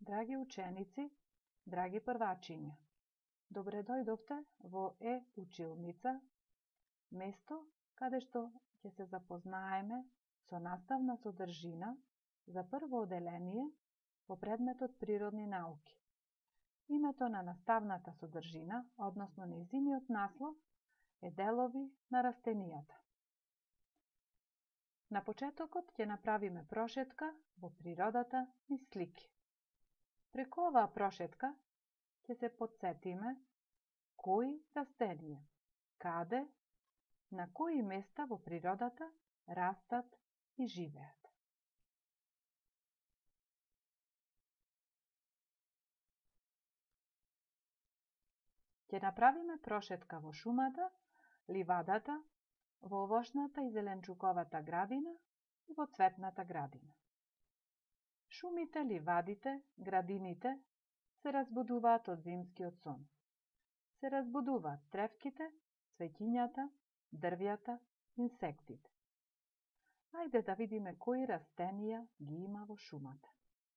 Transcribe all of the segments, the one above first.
Драги ученици, драги првачиња, добре дојдовте во Е-училница, место каде што ќе се запознаеме со наставна содржина за прво оделение во предметот природни науки. Името на наставната содржина, односно нејзиниот наслов, е делови на растенијата. На почетокот ќе направиме прошетка во природата низ слики. Преку оваа прошетка ќе се потсетиме кои растенија, каде, на кои места во природата растат и живеат. Ќе направиме прошетка во шумата, ливадата, во овошната и зеленчуковата градина и во цветната градина. Шумите, ливадите, градините се разбудуваат од зимскиот сон. Се разбудуваат тревките, цвеќињата, дрвјата, инсектите. Ајде да видиме кои растенија ги има во шумата.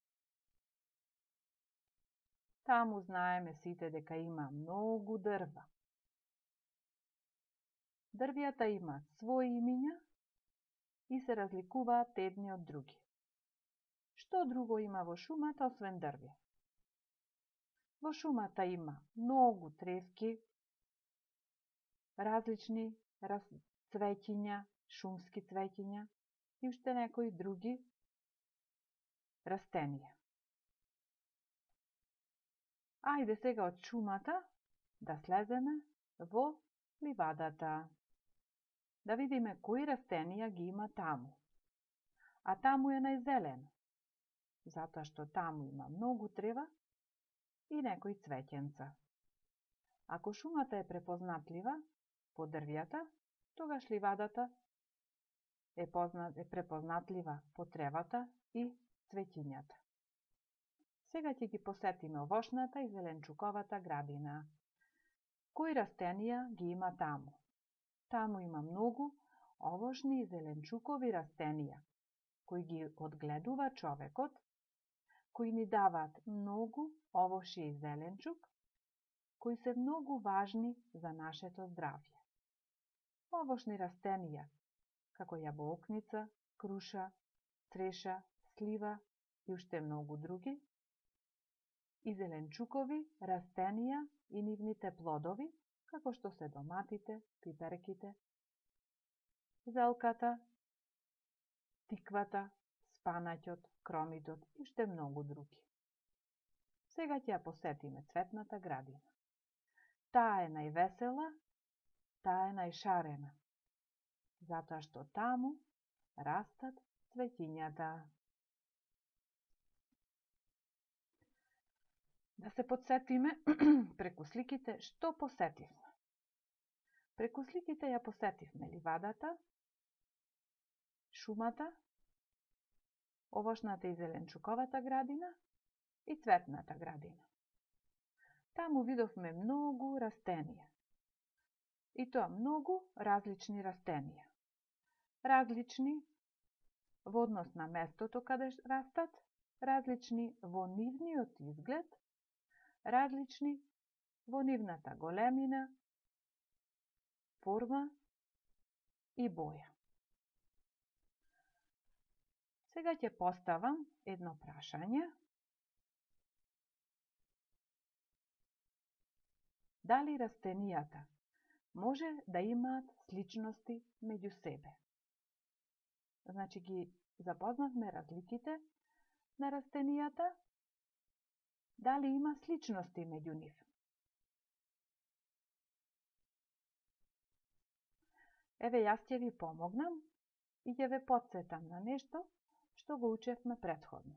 Таму знаеме сите дека има многу дрва. Дрвјата имаат своји имиња и се разликуваат едни од други. Што друго има во шумата освен дрвја? Во шумата има многу тревки, различни цвеќиња, шумски цвеќиња и уште некои други растенија. Ајде сега од шумата да слеземе во ливадата. Да видиме кои растенија ги има таму. А таму е најзелено, затоа што таму има многу трева и некои цвеќенца. Ако шумата е препознатлива по дрвјата, тогаш ливадата е препознатлива по тревата и цвеќињата. Сега ќе ги посетиме овошната и зеленчуковата градина. Кои растенија ги има таму? Таму има многу овошни и зеленчукови растенија, кои ги одгледува човекот, кои ни даваат многу овошје и зеленчук, кои се многу важни за нашето здравје. Овошни растенија, како јаболкница, круша, треша, слива и уште многу други, и зеленчукови растенија и нивните плодови, како што се доматите, пиперките, зелката, тиквата, спанаќот, кромитот и уште многу други. Сега ќе ја посетиме цветната градина. Таа е највесела, таа е најшарена, затоа што таму растат цвеќињата. Да се потсетиме преку сликите што посетивме. Преку сликите ја посетивме ливадата, шумата, овошната и зеленчуковата градина и цветната градина. Таму видовме многу растенија. И тоа многу различни растенија. Различни во однос на местото каде растат, различни во нивниот изглед, различни во нивната големина, форма и боја. Сега ќе поставам едно прашање. Дали растенијата може да имаат сличности меѓу себе? Значи ги запознавме разликите на растенијата, дали има сличности меѓу нив? Еве, јас ќе ви помогнам и ќе ве потсетам на нешто што го учевме претходно.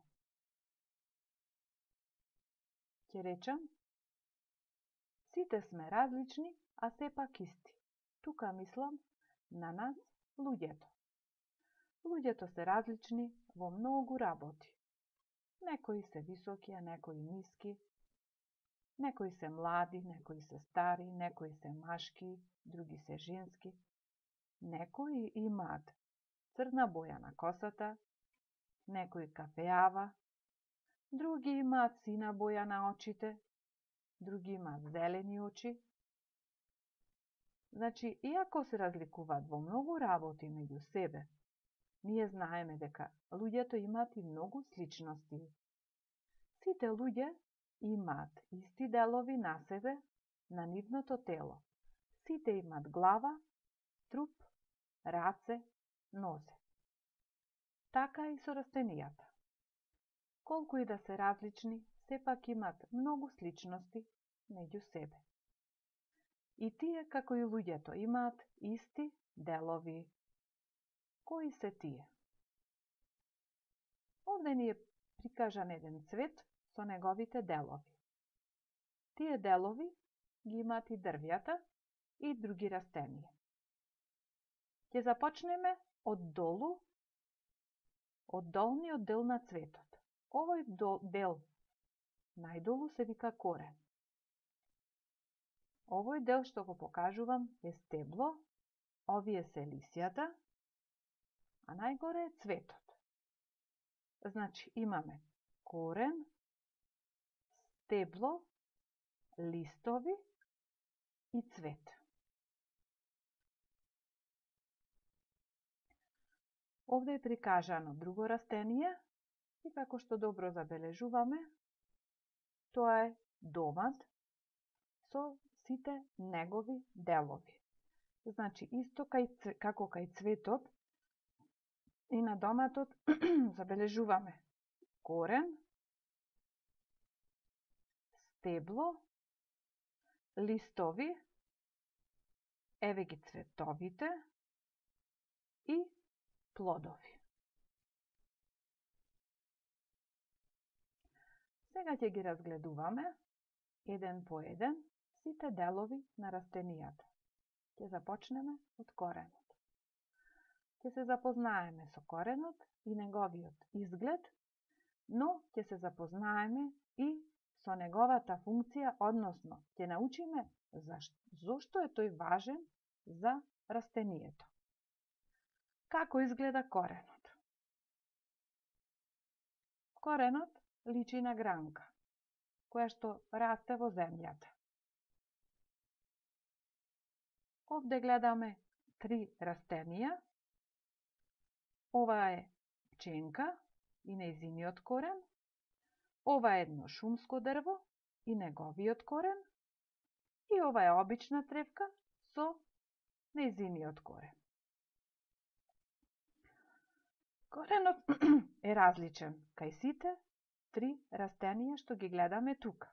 Ќе речам, сите сме различни, а сепак исти. Тука мислам на нас, луѓето. Луѓето се различни во многу работи. Некои се високи, а некои ниски. Некои се млади, некои се стари, некои се машки, други се женски. Некои имаат црна боја на косата, некои кафеава, други имаат сина боја на очите, други имаат зелени очи. Значи, иако се разликуваат во многу работи меѓу себе, ние знаеме дека луѓето имаат и многу сличности. Сите луѓе имаат исти делови на себе, на нивното тело. Сите имаат глава, труп, раце, нозе. Така и со растенијата. Колку и да се различни, сепак имаат многу сличности меѓу себе. И тие, како и луѓето, имаат исти делови. Кои се тие? Овде ни е прикажан еден цвет со неговите делови. Тие делови ги имаат и дрвјата и други растенија. Ќе започнеме од долу, од долниот дел на цветот. Овој дел најдолу се вика корен. Овој дел што го покажувам е стебло, овие се лисјата, а најгоре е цветот. Значи имаме корен, стебло, листови и цвет. Овде е прикажано друго растение и како што добро забележуваме, тоа е домат со сите негови делови. Значи, исто како кај цветот и на доматот забележуваме корен, стебло, листови, еве ги цветовите и плодови. Сега ќе ги разгледуваме еден по еден сите делови на растенијата. Ќе започнеме од коренот. Ќе се запознаеме со коренот и неговиот изглед, но ќе се запознаеме и со неговата функција, односно ќе научиме зошто е тој важен за растението. Како изгледа коренот? Коренот личи на гранка, која што расте во земјата. Овде гледаме 3 растенија. Ова е пченка и нејзиниот корен. Ова е едно шумско дрво и неговиот корен. И ова е обична тревка со нејзиниот корен. Коренот е различен кај сите 3 растенија што ги гледаме тука.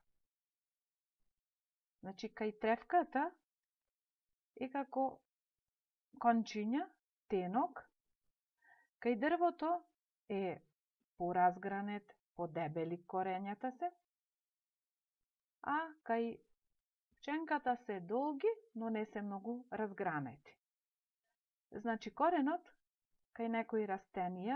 Значи, кај тревката е како кончиња, тенок, кај дрвото е поразгранет, подебели корењата се, а кај пченката се долги, но не се многу разгранети. Значи, коренот кај некои растенија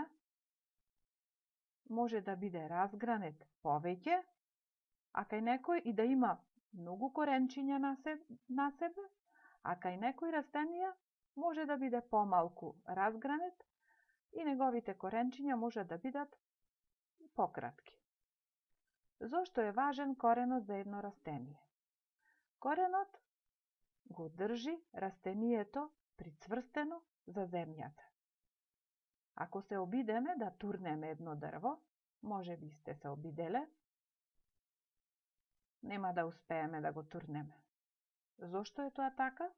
може да биде разгранет повеќе, а кај некој и да има многу коренчиња на себе, а кај некои растенија може да биде помалку разгранет и неговите коренчиња може да бидат пократки. Зошто е важен коренот за едно растение? Коренот го држи растението прицврстено за земјата. Ако се обидеме да турнеме едно дрво, може би сте се обиделе, нема да успееме да го турнеме. Зошто е тоа така?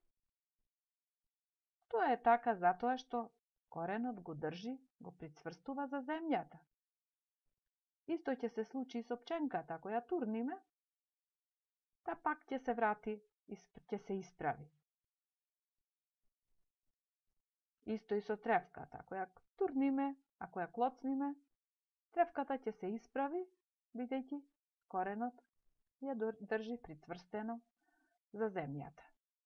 Тоа е така затоа што коренот го држи, го прицврстува за земјата. Исто ќе се случи и со пченката, ако ја турниме, та пак ќе се врати, ќе се исправи. Исто и со тревката, ако ја турниме, ако ја клоцниме, тревката ќе се исправи, бидејќи коренот ја држи прицврстено за земјата.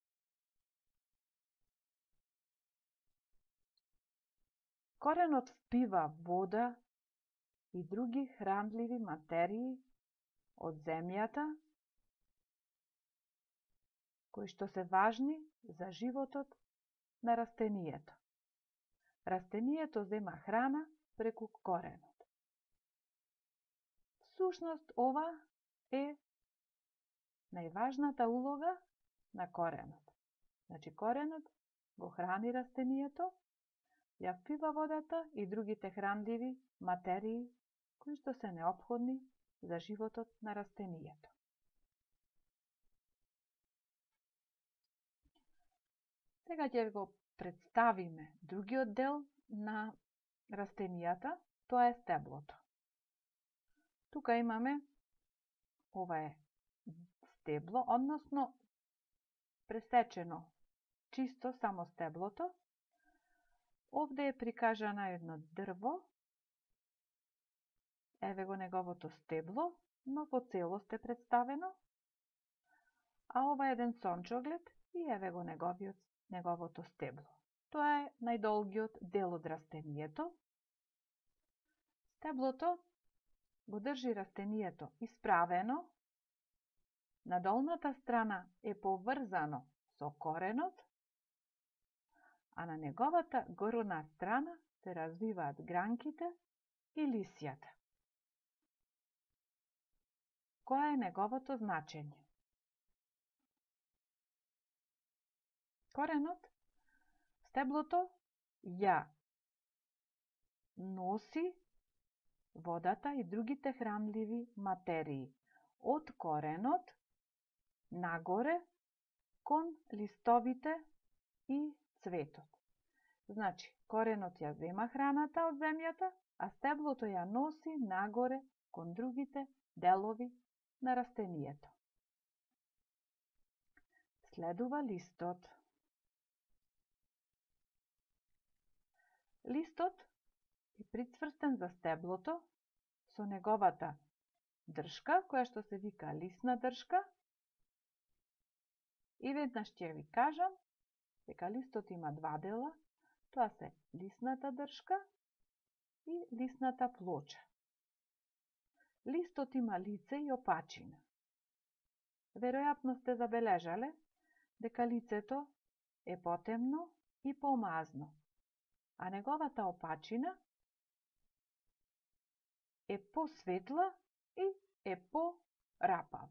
Коренот впива вода и други хранливи материи од земјата, кои што се важни за животот на растението. Растението зема храна преку коренот. Всушност, ова е најважната улога на коренот. Значи, коренот го храни растенијето, ја впива водата и другите хранливи материи кои што се неопходни за животот на растенијето. Сега ќе го представиме другиот дел на растенијата, тоа е стеблото. Тука имаме, ова е стебло, односно пресечено чисто само стеблото. Овде е прикажано едно дрво, еве го неговото стебло, но во целост е представено, а ова е еден сончоглед и еве го неговото стебло. Тоа е најдолгиот дел од растенијето. Стеблото го држи растенијето исправено, на долната страна е поврзано со коренот, а на неговата горна страна се развиваат гранките и лисјата. Кој е неговото значење? Коренот, стеблото ја носи водата и другите хранливи материи од коренот нагоре кон листовите и цветот. Значи, коренот ја зема храната од земјата, а стеблото ја носи нагоре кон другите делови на растенијето. Следува листот. Листот е прицврстен за стеблото со неговата дршка, која што се вика лисна дршка. И веднаш ќе ви кажам дека листот има два дела, тоа се лисната дршка и лисната плоча. Листот има лице и опачина. Веројатно сте забележале дека лицето е потемно и помазно, а неговата опачина е посветла и е порапава.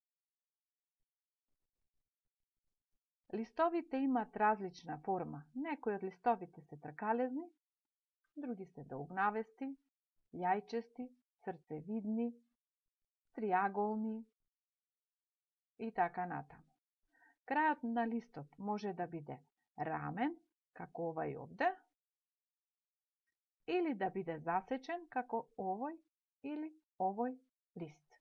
Листовите имат различна форма. Некои од листовите се тркалезни, други се долгнавести, јајчести, срцевидни, триаголни и така натаму. Крајот на листот може да биде рамен, како овај овде, или да биде засечен, како овој или овој лист.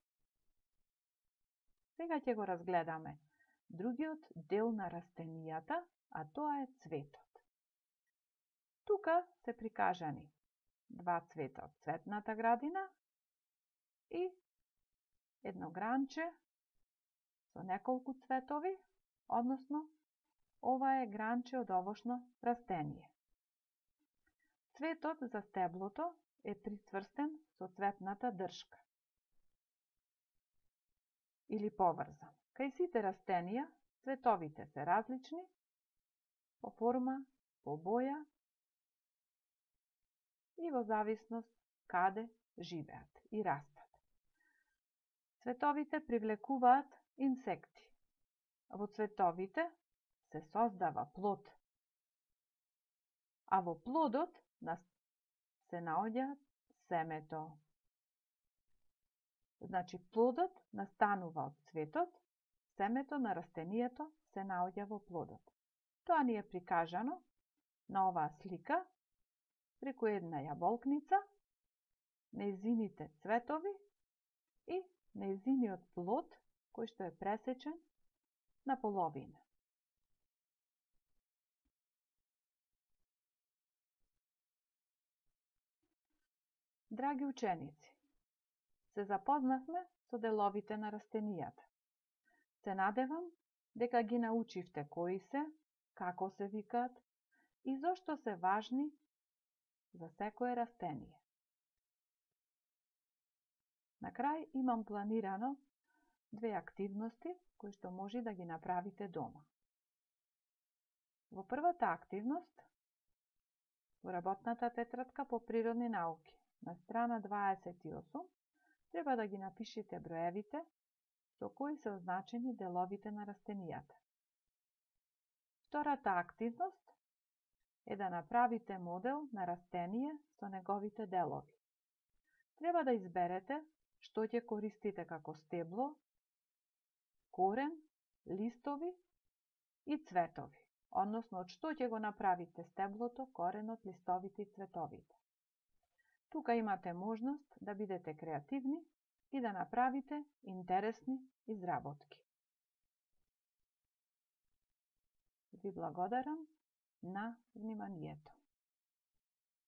Сега ќе го разгледаме другиот дел на растенијата, а тоа е цветот. Тука се прикажани два цвета од цветната градина и едно гранче со неколку цветови, односно ова е гранче од овошно растение. Цветот за стеблото е прицврстен со цветната дршка или поврзан. Кај сите растенија, цветовите се различни по форма, по боја и во зависност каде живеат и растат. Цветовите привлекуваат инсекти. Во цветовите се создава плод, а во плодот се наоѓа семето. Значи, плодот настанува од цветот, семето на растенијето се наоѓа во плодот. Тоа ни е прикажано на оваа слика преку една јаболкница, нејзините цветови и нејзиниот плод кој што е пресечен на половина. Драги ученици, се запознавме со деловите на растенијата. Се надевам дека ги научивте кои се, како се викаат и зошто се важни за секое растение. На крај имам планирано две активности кои што може да ги направите дома. Во првата активност, во работната тетрадка по природни науки, на страна 28, Треба да ги напишете броевите со кои се означени деловите на растенијата. Втората активност е да направите модел на растение со неговите делови. Треба да изберете што ќе користите како стебло, корен, листови и цветови, односно од што ќе го направите стеблото, коренот, листовите и цветовите. Тука имате можност да бидете креативни и да направите интересни изработки. Ви благодарам на вниманието.